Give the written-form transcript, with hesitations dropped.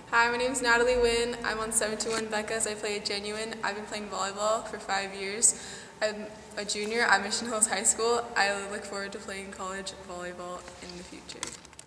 Hi, my name is Natalie Winn. I'm on 721 Becca's. I play at Genuine. I've been playing volleyball for 5 years. I'm a junior at Mission Hills High School. I look forward to playing college volleyball in the future.